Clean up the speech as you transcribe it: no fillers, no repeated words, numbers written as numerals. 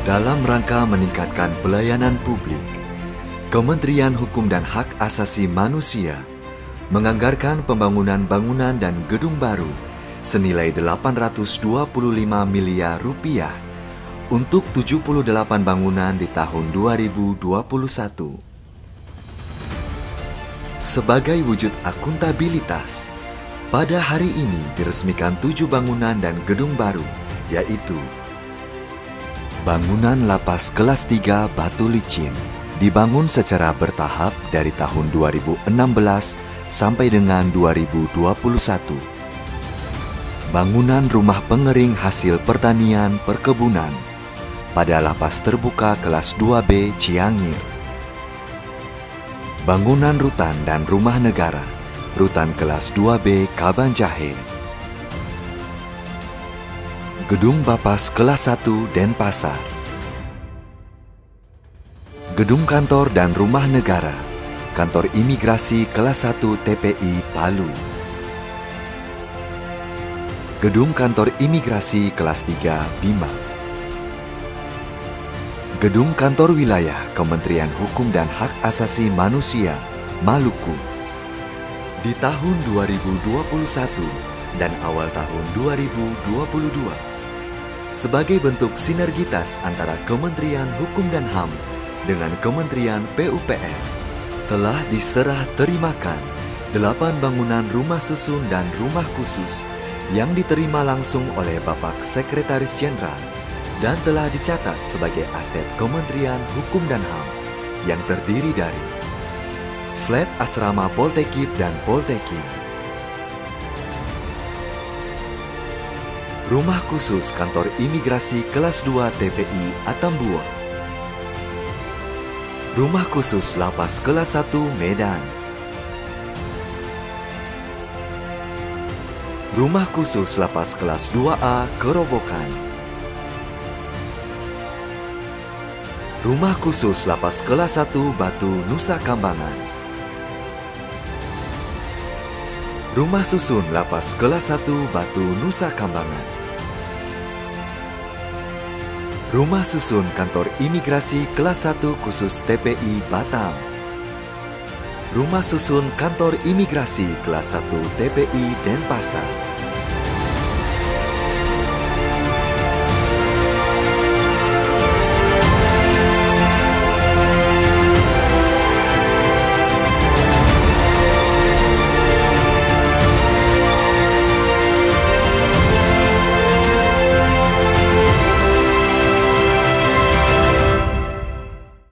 Dalam rangka meningkatkan pelayanan publik, Kementerian Hukum dan Hak Asasi Manusia menganggarkan pembangunan bangunan dan gedung baru senilai 825 miliar rupiah untuk 78 bangunan di tahun 2021. Sebagai wujud akuntabilitas, pada hari ini diresmikan 7 bangunan dan gedung baru, yaitu bangunan lapas kelas 3 Batu Licin dibangun secara bertahap dari tahun 2016 sampai dengan 2021. Bangunan rumah pengering hasil pertanian perkebunan pada lapas terbuka kelas 2B Ciangir. Bangunan rutan dan rumah negara, rutan kelas 2B Kabanjahe. Gedung Bapas kelas 1 Denpasar. Gedung kantor dan rumah negara, kantor imigrasi kelas 1 TPI Palu. Gedung kantor imigrasi kelas 3 Bima. Gedung kantor wilayah Kementerian Hukum dan Hak Asasi Manusia Maluku. Di tahun 2021 dan awal tahun 2022, sebagai bentuk sinergitas antara Kementerian Hukum dan HAM dengan Kementerian PUPR, telah diserah terimakan 8 bangunan rumah susun dan rumah khusus yang diterima langsung oleh Bapak Sekretaris Jenderal dan telah dicatat sebagai aset Kementerian Hukum dan HAM yang terdiri dari flat asrama Poltekip dan Poltekim, rumah khusus kantor imigrasi kelas 2 TPI Atambua, rumah khusus lapas kelas 1 Medan, rumah khusus lapas kelas 2A Kerobokan, rumah khusus lapas kelas 1 Batu Nusa Kambangan, rumah susun lapas kelas 1 Batu Nusa Kambangan, rumah susun kantor imigrasi kelas 1 khusus TPI Batam, rumah susun kantor imigrasi kelas 1 TPI Denpasar,